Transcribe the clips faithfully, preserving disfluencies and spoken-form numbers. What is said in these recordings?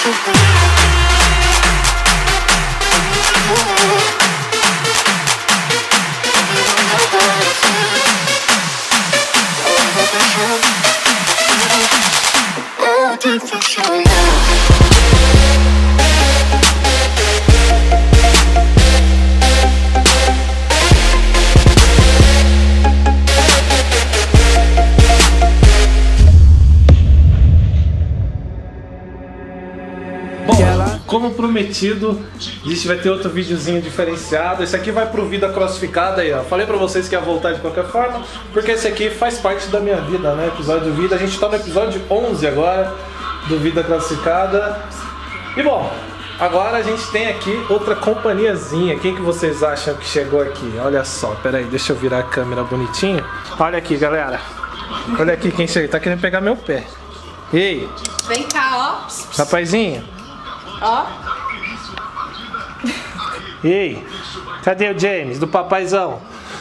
Como prometido, a gente vai ter outro videozinho diferenciado. Esse aqui vai pro Vida Crossificada aí, ó. Falei pra vocês que ia voltar de qualquer forma, porque esse aqui faz parte da minha vida, né? Episódio de vida. A gente tá no episódio onze agora do Vida Crossificada. E bom, agora a gente tem aqui outra companhiazinha. Quem que vocês acham que chegou aqui? Olha só, pera aí, deixa eu virar a câmera bonitinho. Olha aqui, galera. Olha aqui quem chegou. Tá querendo pegar meu pé. Ei! Vem cá, ó. Rapazinho. Ó. Ei, cadê o James, do papaizão?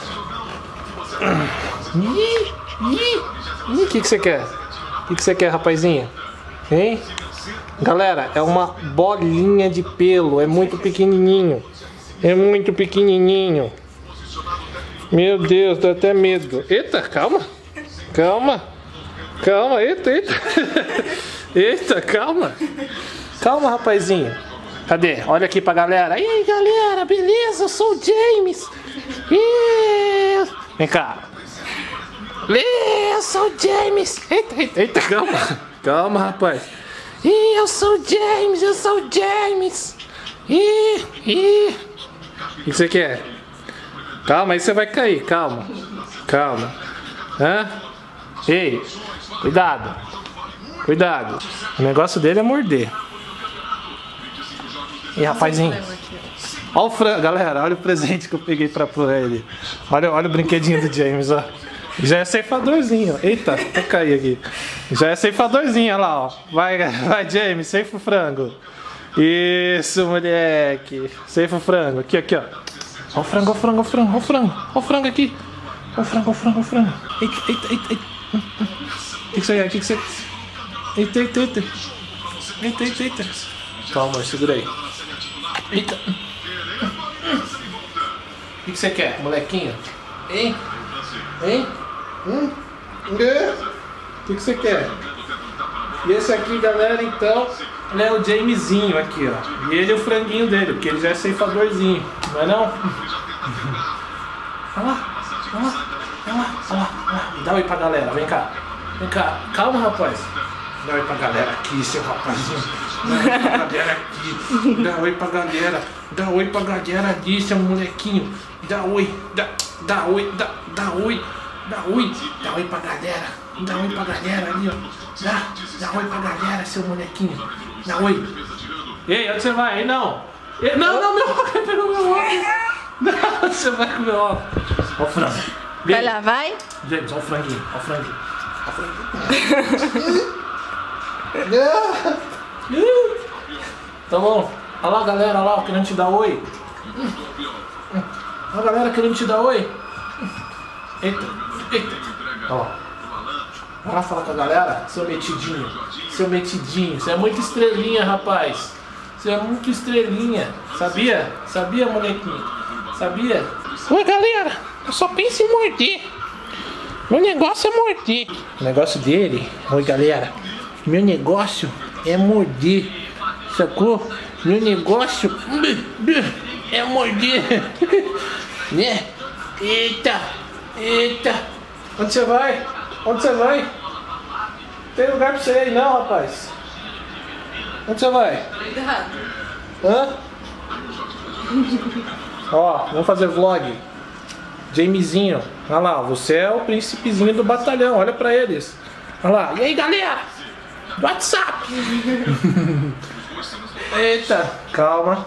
O que que você quer? O que que você quer, rapazinho? Hein? Galera, é uma bolinha de pelo, é muito pequenininho. É muito pequenininho. Meu Deus, dá até medo. Eita, calma. Calma. Calma, eita, eita. Eita, calma. Calma, rapazinho. Cadê? Olha aqui pra galera. E aí, galera, beleza? Eu sou o James. E... Vem cá. E eu sou o James. Eita, eita, eita, calma. Calma, rapaz. E eu sou o James, eu sou o James. E... E... O que você quer? Calma, aí você vai cair. Calma. Calma. Hã? Ei, cuidado. Cuidado. O negócio dele é morder. E rapazinho, olha o frango, galera, olha o presente que eu peguei pra, pra ele. Olha, olha o brinquedinho do James, ó. Já é ceifadorzinho, eita, vou cair aqui. Já é ceifadorzinho, olha lá, ó. Vai, vai James, ceifa o frango. Isso, moleque. Ceifa o frango, aqui, aqui, ó. Olha o frango, olha o frango, olha o frango, olha o frango. Olha o frango aqui. Olha o frango, olha o frango, olha o frango. Eita, eita, eita, eita. O que que você quer, o que que você... Eita, eita, eita. Eita, eita, eita. Calma, segura aí. Eita. O que você quer, molequinho? Hein? Hein? Hum? O que você quer? E esse aqui, galera, então, ele é o Jamesinho aqui, ó. E ele é o franguinho dele, porque ele já é ceifadorzinho. Não é não? Olha lá, olha lá, olha lá, olha lá, olha lá. Dá um oi pra galera, vem cá. Vem cá, calma, rapaz. Dá um oi pra galera aqui, seu rapazinho. Dá oi pra galera aqui. Dá oi pra galera. Dá oi pra galera ali, seu molequinho. Dá oi. Dá, dá oi. Dá, dá oi. Dá oi. Dá oi pra galera. Dá oi pra galera ali, ó. Dá, dá oi pra galera, seu molequinho. Dá oi. Ei, onde você vai? Ei, não. Ei, não, não, meu óculos. Pegou meu óculos. Não, você vai com meu óculos. Ó o frango. Vai lá, vai. James, ó o franguinho. Ó o franguinho. Ó o franguinho. Tá bom. Olha lá, galera, olha lá, querendo te dar oi. Olha a galera querendo te dar oi. Eita, eita. Olha lá. Vai lá falar com a galera, seu metidinho. Seu metidinho. Você é muito estrelinha, rapaz. Você é muito estrelinha. Sabia? Sabia, molequinho? Sabia? Oi, galera. Eu só penso em morder. Meu negócio é morder. O negócio dele... Oi, galera. Meu negócio é morder, sacou? Meu negócio é morder, né? Eita, eita. Onde você vai? Onde você vai? Não tem lugar pra você ir não, rapaz. Onde você vai? Cuidado. Hã? Ó, vamos fazer vlog. Jamesinho, olha lá, você é o príncipezinho do batalhão, olha pra eles. Olha lá, e aí, galera? Do WhatsApp. Eita, calma.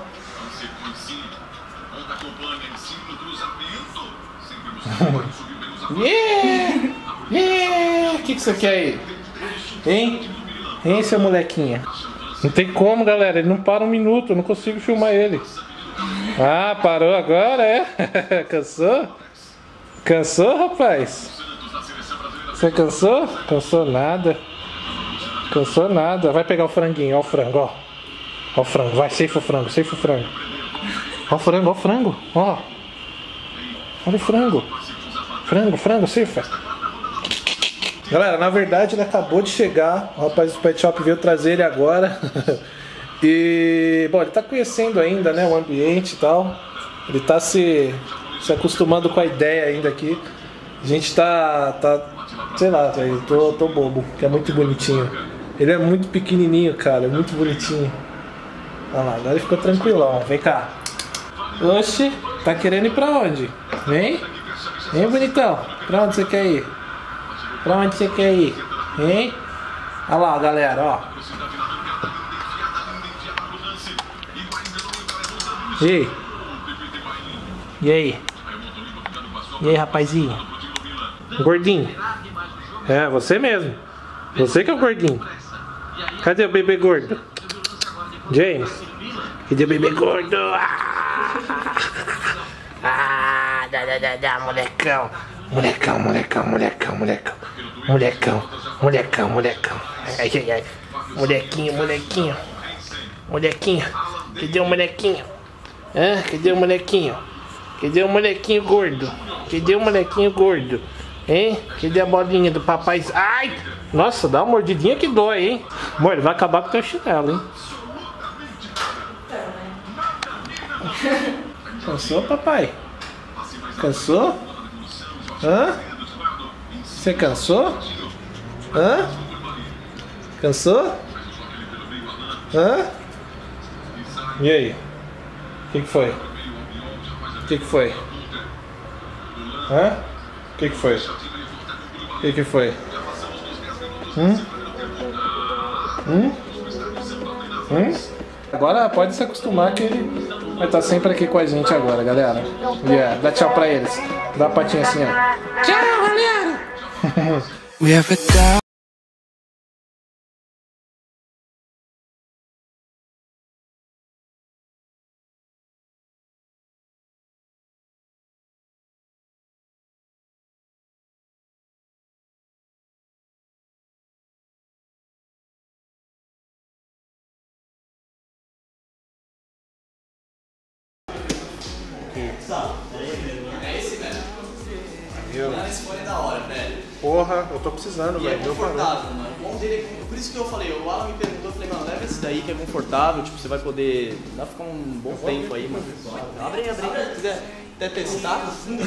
Yeah, yeah. O que que você quer aí? Hein? Hein, seu molequinha? Não tem como, galera, ele não para um minuto, eu não consigo filmar ele. Ah, parou agora, é? Cansou? Cansou, rapaz? Você cansou? Cansou nada. Cansou nada. Vai pegar o franguinho, ó o frango, ó. Ó o frango, vai, safe o frango, safe o frango. Ó o frango, ó o frango, ó. Olha o frango. Frango, frango, safe. Galera, na verdade ele acabou de chegar. O rapaz do Pet Shop veio trazer ele agora. E, bom, ele tá conhecendo ainda, né, o ambiente e tal. Ele tá se, se acostumando com a ideia ainda aqui. A gente tá, tá sei lá, eu tô, tô bobo, que é muito bonitinho. Ele é muito pequenininho, cara, é muito bonitinho. Olha lá, agora ele ficou tranquilão. Vem cá. Oxe, tá querendo ir pra onde? Vem. Vem, bonitão. Pra onde você quer ir? Pra onde você quer ir? Hein? Olha lá, galera, ó. E aí? E aí? E aí, rapazinho? Gordinho? É, você mesmo. Você que é o gordinho. Cadê o bebê gordo? James? Cadê o bebê gordo? Ah, ah dá, dá, dá, dá, molecão. Molecão, molecão, molecão, molecão. Molecão, molecão, molecão. Ai, ai, ai. Molequinho, molequinho. Molequinho. Cadê o molequinho? Hã? Cadê o molequinho? Cadê o molequinho gordo? Cadê o molequinho gordo? Hein? Cadê a bolinha do papai? Ai! Nossa, dá uma mordidinha que dói, hein? Amor, ele vai acabar com o teu chinelo, hein? Cansou, papai? Cansou? Hã? Você cansou? Hã? Cansou? Hã? E aí? O que que foi? O que que foi? Hã? O que que foi? O que que foi? Hum? Hum? Hum? Agora pode se acostumar que ele vai estar sempre aqui com a gente agora, galera. Yeah, dá tchau pra eles. Dá a patinha assim, ó. Tchau, galera! We have a É esse, velho. Mano, esse fone é da hora, velho. Porra, eu tô precisando, velho. É confortável, mano. O bom dele é... Por isso que eu falei, o Alan me perguntou, eu falei, mano, leva esse daí que é confortável, tipo, você vai poder... Dá pra ficar um bom tempo aí, mano. Abre aí, abre aí. Se quiser até testar.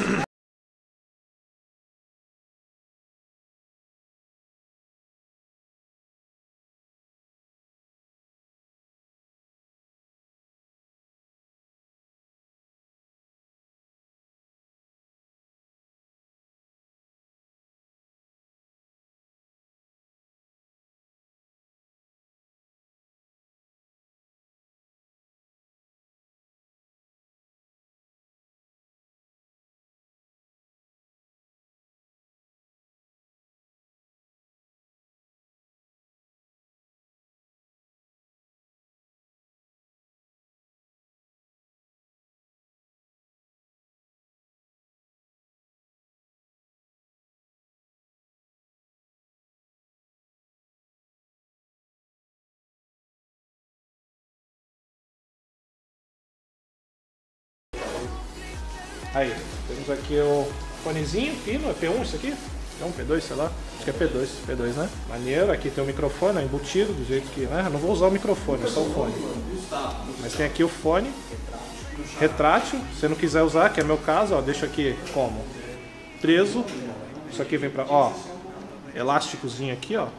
Aí, temos aqui o fonezinho fino, é P um isso aqui? P um, P dois, sei lá. Acho que é P dois, P dois, né? Maneiro, aqui tem o microfone, é embutido, do jeito que... né? Não vou usar o microfone, é só o fone. Mas tem aqui o fone, retrátil, se você não quiser usar, que é o meu caso, ó, deixa aqui como? Preso. Isso aqui vem pra... ó, elásticozinho aqui, ó.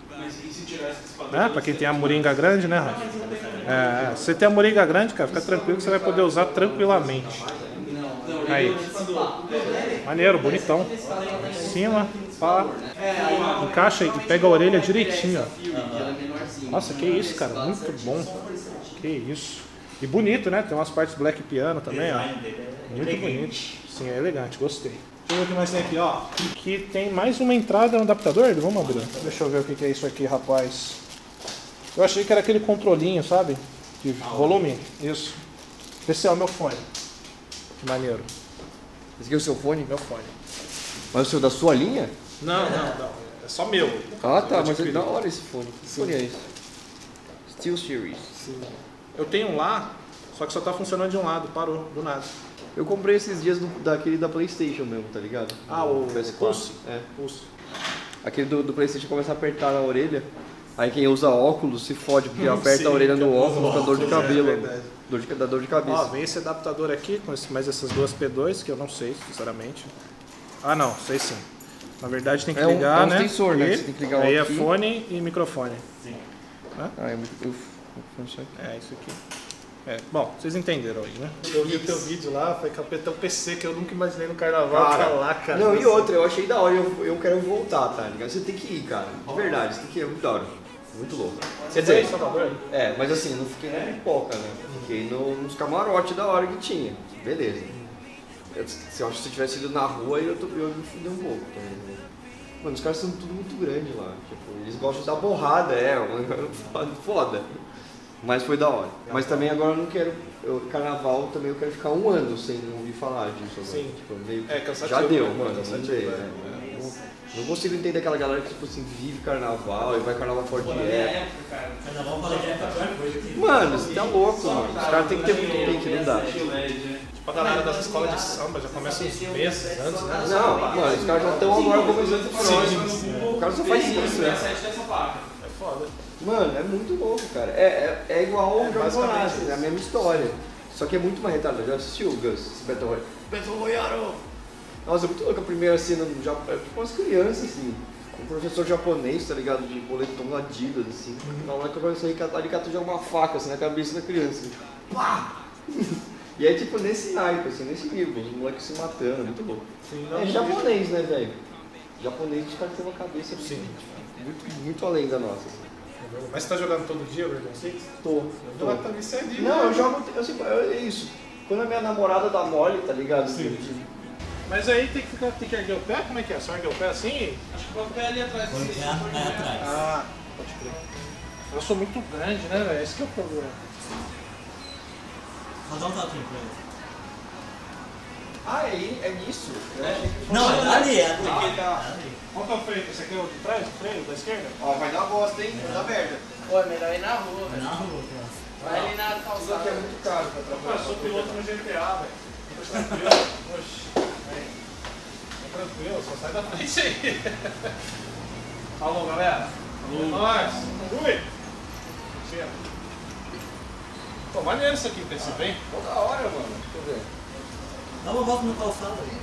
Né? Pra quem tem a moringa grande, né, Rafa? É, se você tem a moringa grande, cara, fica tranquilo que você vai poder usar tranquilamente. Aí, maneiro, bonitão. Em cima, pá, encaixa e pega a orelha direitinho, ó. Nossa, que isso, cara, muito bom. Que isso. E bonito, né? Tem umas partes black piano também, ó. Muito bonito. Sim, é elegante, gostei. Deixa eu ver o que mais tem aqui, ó. Aqui tem mais uma entrada, um adaptador. Vamos abrir. Deixa eu ver o que é isso aqui, rapaz. Eu achei que era aquele controlinho, sabe? De volume. Isso. Esse é o meu fone. Que maneiro. Esse aqui é o seu fone? Meu fone. Mas o seu da sua linha? Não, não, não. É só meu. Ah, tá, mas é da hora esse fone. Que fone é esse? Steel Series. Sim. Eu tenho um lá, só que só tá funcionando de um lado, parou, do nada. Eu comprei esses dias do, daquele da PlayStation mesmo, tá ligado? Ah, o P S quatro. Pulse? É. Pulse. Aquele do, do PlayStation começa a apertar na orelha. Aí quem usa óculos se fode, porque aperta Sim, a orelha no que óculos, dá dor de é cabelo. verdade. Dor de, dá dor de cabeça. Ó, vem esse adaptador aqui, com esse, mais essas duas P dois, que eu não sei, sinceramente. Ah, não, sei sim. Na verdade tem que É um- ligar, é um né? extensor, né? E Você tem que ligar um aí aqui. é fone e microfone. Ah, é muito. Uf, isso aqui. É, isso aqui. É, bom, vocês entenderam aí, né? Eu vi o teu vídeo lá, foi capetão P C, que eu nunca imaginei no carnaval, Cara, tá lá, cara. Não, e outra, eu achei da hora, eu, eu quero voltar, tá ligado? Você tem que ir, cara. De verdade, você tem que ir, é muito da hora. Muito louco. Quer dizer, Salvador? é, mas assim, não fiquei na pipoca, né? Fiquei no, nos camarotes da hora que tinha. Beleza. Eu, se eu acho que se eu tivesse ido na rua, eu, tô, eu me fudei um pouco também. Né? Mano, os caras são tudo muito grande lá. Tipo, eles gostam de dar porrada, é, uma foda. Mas foi da hora. Mas também agora eu não quero. Eu, carnaval também eu quero ficar um ano sem ouvir falar disso. Agora. Sim. Tipo, meio, É, cansativo, já deu, né? mano. Cansativo, não, dei, é. né? Não- não consigo entender aquela galera que tipo assim, vive carnaval e vai carnaval fora de época. Carnaval fora de época é a pior coisa que... Mano, você tá louco, mano. Os caras têm que ter muito pique, não dá. Tipo, a galera das escolas de samba já começa uns meses antes, né? Não, mano, os caras já estão agora começando o próximo. O cara só faz isso, né? É foda. Mano, é muito louco, cara. É, é, é igual o Jogos basicamente Vorazes, é a mesma história. Só que é muito mais retardado. Já assistiu o Gus, esse Battle Royale? Battle Royale! Nossa, é muito louco a primeira cena no Japão. É tipo umas crianças, assim. Um professor japonês, tá ligado? De boletom da Adidas, assim. Na hora que eu comecei a ricatar, ele catou já uma faca, assim, na cabeça da criança. Pá! E é tipo nesse naipe, assim, nesse nível. Os moleques se matando, muito louco. Sim, não, É japonês, né, velho? Japonês de cartão na cabeça, assim. Sim. Muito, muito além da nossa. Assim. Mas você tá jogando todo dia, Rainbow Six? Tô, tô. Ela tá viciadinha. Não, eu jogo, eu sempre, é isso. Quando a minha namorada dá mole, tá ligado? Sim. Mas aí tem que, ficar, tem que erguer o pé? Como é que é? Só erguer o pé assim? Acho que o pé ali atrás. Põe o pé aí atrás. Ah, pode crer. Eu sou muito grande, né, velho? Esse que é o problema. Vou dar um tapinha pra ele. Ah, é, é nisso? Eu achei que fosse- Não, é ali, é ali. Ah, tá. Qual que é o freio? Esse aqui é o de trás, o freio da esquerda? Ó, vai dar bosta, hein? Vai dar merda. Pô, é melhor ir na rua, velho. Na rua, cara. Vai ali na Isso aqui calçada. é muito caro pra Eu trabalhar. sou piloto no G T A, velho. Tô tranquilo. Oxi, vem. Tô tranquilo, só sai da frente aí. Falou, galera. É nóis. Fui. Cheiro. Pô, maneiro isso aqui, P C, bem? Pô, da hora, mano. Deixa eu ver. Dá uma volta no calçado aí.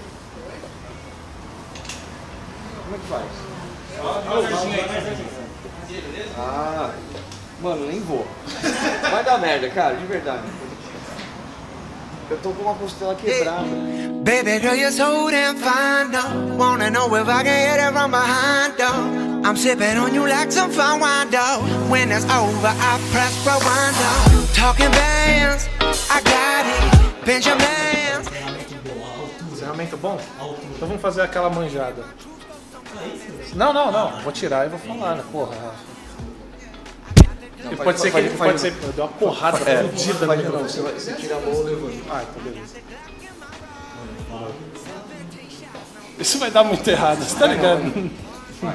Como é que faz? Ó, dá uma olhadinha aí. Ah, mano, nem vou. Vai dar merda, cara, de verdade. Eu tô com uma costela quebrada. Baby girl, you're so damn fine, though. Wanna know if I can hit it from behind, though. I'm sipping on you like some fine wine, though. When it's over, I press rewind, though. Talking bands, I got it. Benjamins. Encerramento bom? Então vamos fazer aquela manjada. Não, não, não. Vou tirar e vou falar, né? Porra. Não, E faz- pode ser que faz- ele faz- pode ser. Deu uma porrada É, fodida faz no de novo, microfone. você, vai, você tira a mão e levanta. Ah, então beleza. Isso vai dar muito errado, você tá ligado? Vai.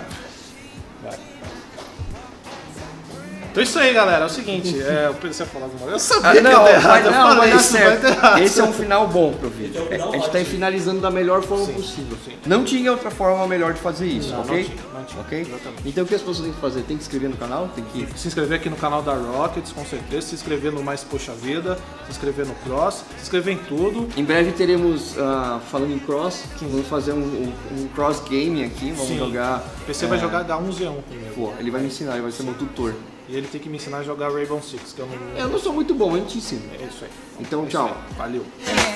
Então é isso aí, galera. É o seguinte, é, eu pensei em falar alguma coisa. Eu sabia Ah, que não, ia dar vai, errado. Eu não, vai falei dar isso, vai certo. dar errado. Esse é um final bom pro vídeo. A gente tá finalizando da melhor forma possível. Não tinha outra forma melhor de fazer isso, Não, ok? não tinha, não tinha. Ok? Exatamente. Então o que as pessoas têm que fazer? Tem que se inscrever no canal? Tem que... Se inscrever aqui no canal da Rockets, com certeza. Se inscrever no Mais Poxa Vida. Se inscrever no Cross. Se inscrever em tudo. Em breve teremos, ah, falando em cross, vamos fazer um, um- um cross game aqui, vamos Sim. jogar... O P C é, vai jogar H um Z um primeiro. Pô, ele vai me ensinar, ele vai ser meu tutor. E ele tem que me ensinar a jogar Rainbow Six, que eu não... Eu não sou muito bom, eu te ensino. É isso aí. Então, tchau. Valeu.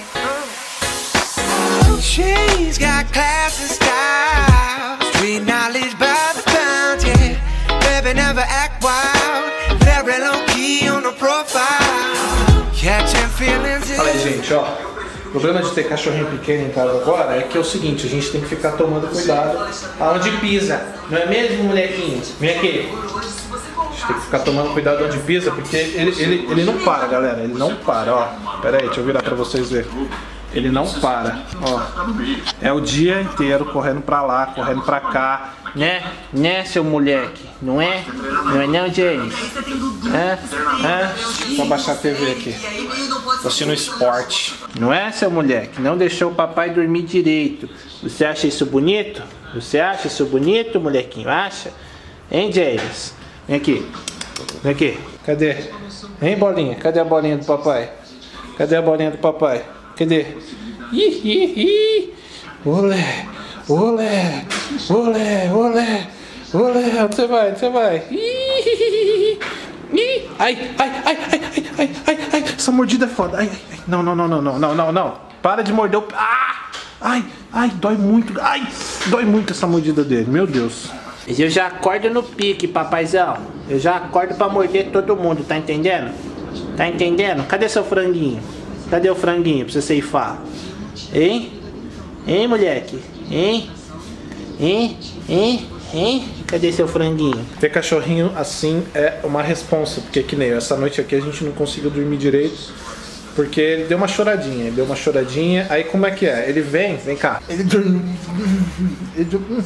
She's got class and style. Street knowledge by the pound, yeah. Baby never act wild. Very low key on the profile. Catching feelings. Fala aí, gente, ó. O problema de ter cachorrinho pequeno em casa agora é que é o seguinte, a gente tem que ficar tomando cuidado aonde pisa. Não é mesmo, molequinhos? Vem aqui. A gente tem que ficar tomando cuidado onde pisa, porque ele, ele, ele não para, galera. Ele não para, ó. Pera aí, deixa eu virar pra vocês verem. Ele não para, ó. É o dia inteiro correndo pra lá, correndo pra cá. Né? Né, seu moleque? Não é? Não é não, James? É? É? Vou baixar a T V aqui. Tô assistindo esporte. Não é, seu moleque? Não deixou o papai dormir direito. Você acha isso bonito? Você acha isso bonito, molequinho? Acha? Hein, James? Vem aqui. Vem aqui. Cadê? Hein, bolinha? Cadê a bolinha do papai? Cadê a bolinha do papai? Cadê? Ih, ih, ih. Olé, olé, olé, olé, olé. Onde você vai? Onde você vai? Ih, ih. Ai, ai, ai, ai, ai, ai, ai, ai. Essa mordida é foda. Ai, ai, ai. Não, não, não, não, não, não, não, não. Para de morder o... Ah! Ai, ai, dói muito. Ai, dói muito essa mordida dele. Meu Deus. Eu já acordo no pique, papaizão. Eu já acordo pra morder todo mundo, tá entendendo? Tá entendendo? Cadê seu franguinho? Cadê o franguinho pra você ceifar? Hein? Hein, moleque? Hein? Hein? Hein? Hein? Cadê seu franguinho? Ter cachorrinho assim é uma responsa, porque que nem eu, essa noite aqui a gente não conseguiu dormir direito, porque ele deu uma choradinha, ele deu uma choradinha, aí como é que é? Ele vem, vem cá. Ele dormiu. Ele dormiu.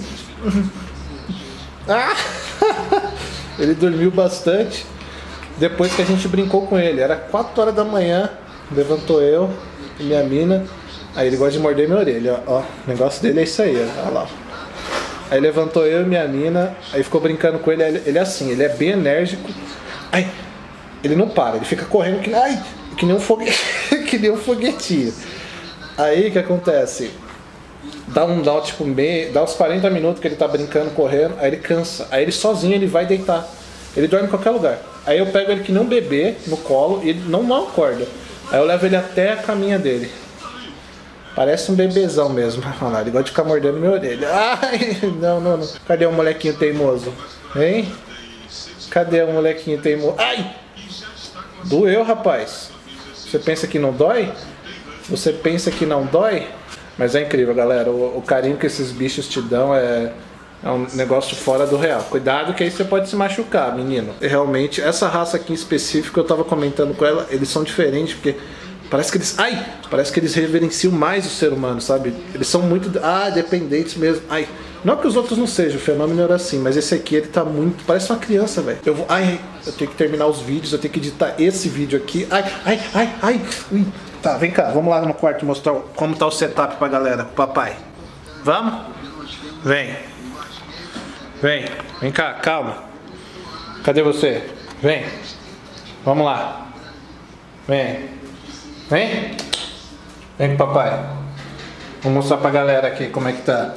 Ah! Ele dormiu bastante depois que a gente brincou com ele. Era quatro horas da manhã, levantou eu e minha mina. Aí ele gosta de morder minha orelha, ó. O negócio dele é isso aí, ó. Olha lá. Aí levantou eu e minha mina, aí ficou brincando com ele. Ele é assim, ele é bem enérgico. Ai, ele não para, ele fica correndo que, ai, que nem um foguete, que nem um foguetinho. Aí o que acontece? Dá um, dá, tipo, meio, dá uns quarenta minutos que ele tá brincando, correndo, aí ele cansa. Aí ele sozinho ele vai deitar. Ele dorme em qualquer lugar. Aí eu pego ele que nem um bebê no colo e ele não, não acorda. Aí eu levo ele até a caminha dele. Parece um bebezão mesmo. Olha lá, ele gosta de ficar mordendo minha orelha. Ai, não, não, não. Cadê o molequinho teimoso? Hein? Cadê o molequinho teimoso? Ai! Doeu, rapaz. Você pensa que não dói? Você pensa que não dói? Mas é incrível, galera. O, o carinho que esses bichos te dão é, é um negócio fora do real. Cuidado que aí você pode se machucar, menino. E realmente, essa raça aqui em específico, eu tava comentando com ela, eles são diferentes porque parece que eles... Ai! Parece que eles reverenciam mais o ser humano, sabe? Eles são muito... Ah, dependentes mesmo. Ai! Não que os outros não sejam, o fenômeno era assim, mas esse aqui, ele tá muito... Parece uma criança, velho. Eu vou... Ai, eu tenho que terminar os vídeos, eu tenho que editar esse vídeo aqui. Ai, ai, ai, ai! Ui. Tá, vem cá, vamos lá no quarto mostrar como tá o setup pra galera, pro papai. Vamos? Vem. Vem, vem cá, calma. Cadê você? Vem. Vamos lá. Vem. Vem. Vem com o papai. Vou mostrar pra galera aqui como é que tá.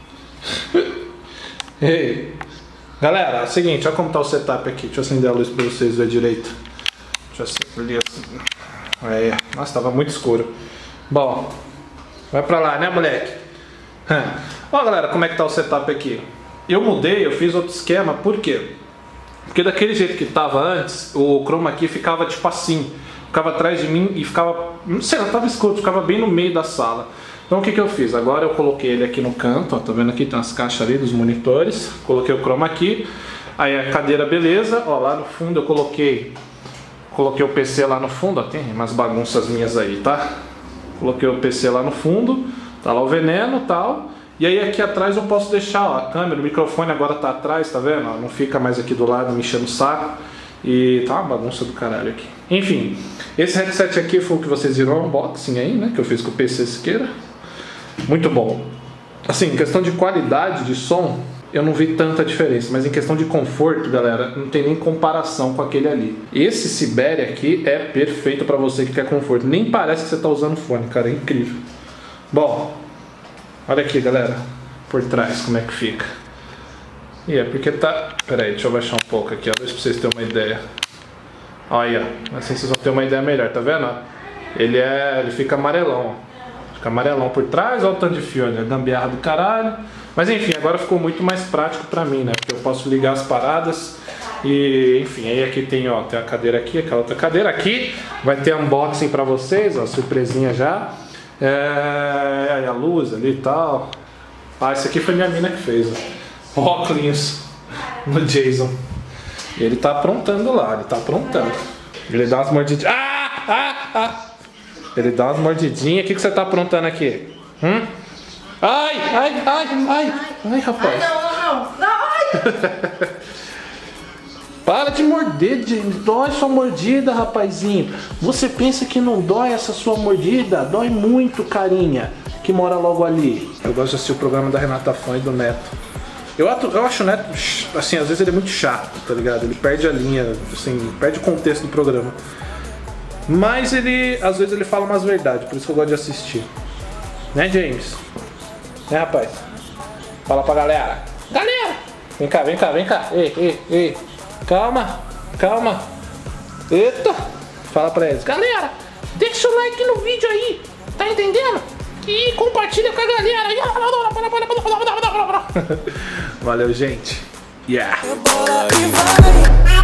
Ei. Galera, é o seguinte, olha como tá o setup aqui. Deixa eu acender a luz pra vocês verem direito. Deixa eu acender assim. É, nossa, tava muito escuro. Bom, vai pra lá, né, moleque? Ó, galera, como é que tá o setup aqui? Eu mudei, eu fiz outro esquema, por quê? Porque daquele jeito que tava antes, o chroma key ficava tipo assim, ficava atrás de mim e ficava, não sei, tava escuro, ficava bem no meio da sala. Então o que que eu fiz? Agora eu coloquei ele aqui no canto, ó, tá vendo aqui, tem umas caixas ali dos monitores, coloquei o chroma key, aí a cadeira beleza, ó, lá no fundo eu coloquei... Coloquei o P C lá no fundo, ó, tem umas bagunças minhas aí, tá? Coloquei o P C lá no fundo, tá lá o veneno e tal. E aí aqui atrás eu posso deixar, ó, a câmera, o microfone agora tá atrás, tá vendo? Ó, não fica mais aqui do lado me enchendo o saco. E tá uma bagunça do caralho aqui. Enfim, esse headset aqui foi o que vocês viram, unboxing aí, né? Que eu fiz com o P C Siqueira. Muito bom. Assim, em questão de qualidade de som, eu não vi tanta diferença, mas em questão de conforto, galera, não tem nem comparação com aquele ali. Esse Sibéria aqui é perfeito pra você que quer conforto. Nem parece que você tá usando fone, cara, é incrível. Bom, olha aqui, galera, por trás como é que fica. E é porque tá... Pera aí, deixa eu baixar um pouco aqui, ó, pra vocês terem uma ideia. Olha aí, ó, assim vocês vão ter uma ideia melhor, tá vendo? Ele é... ele fica amarelão, ó. Fica amarelão por trás, olha o tanto de fio, olha, gambiarra do caralho. Mas enfim, agora ficou muito mais prático pra mim, né? Porque eu posso ligar as paradas e, enfim, aí aqui tem, ó, tem a cadeira aqui, aquela outra cadeira aqui. Vai ter unboxing pra vocês, ó, surpresinha já. É, aí a luz ali e tal. Ah, esse aqui foi minha mina que fez, ó. Óculos no Jason. E ele tá aprontando lá, ele tá aprontando. Ele dá umas mordidinhas. Ah, ah, ah. Ele dá umas mordidinhas. O que, que você tá aprontando aqui? Hum? Ai, ai, ai, ai. Ai, rapaz. Ai, não, não, não. Não, ai. Para de morder, James. Dói sua mordida, rapazinho. Você pensa que não dói essa sua mordida? Dói muito, carinha, que mora logo ali. Eu gosto de assistir o programa da Renata Fã e do Neto. Eu, atu, eu acho o Neto, assim, às vezes ele é muito chato, tá ligado? Ele perde a linha, assim, perde o contexto do programa. Mas ele, às vezes ele fala umas verdades, por isso que eu gosto de assistir. Né, James? Né, rapaz? Fala pra galera. Galera! Vem cá, vem cá, vem cá. Ei, ei, ei. Calma, calma. Eita! Fala pra eles. Galera, deixa o like no vídeo aí. Tá entendendo? E compartilha com a galera. Valeu, gente. Yeah.